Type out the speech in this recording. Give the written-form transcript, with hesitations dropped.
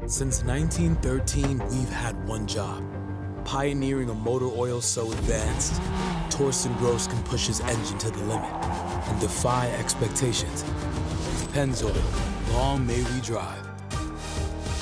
Since 1913, we've had one job: pioneering a motor oil so advanced, Torsten can push his engine to the limit and defy expectations. Pennzoil, long may we drive.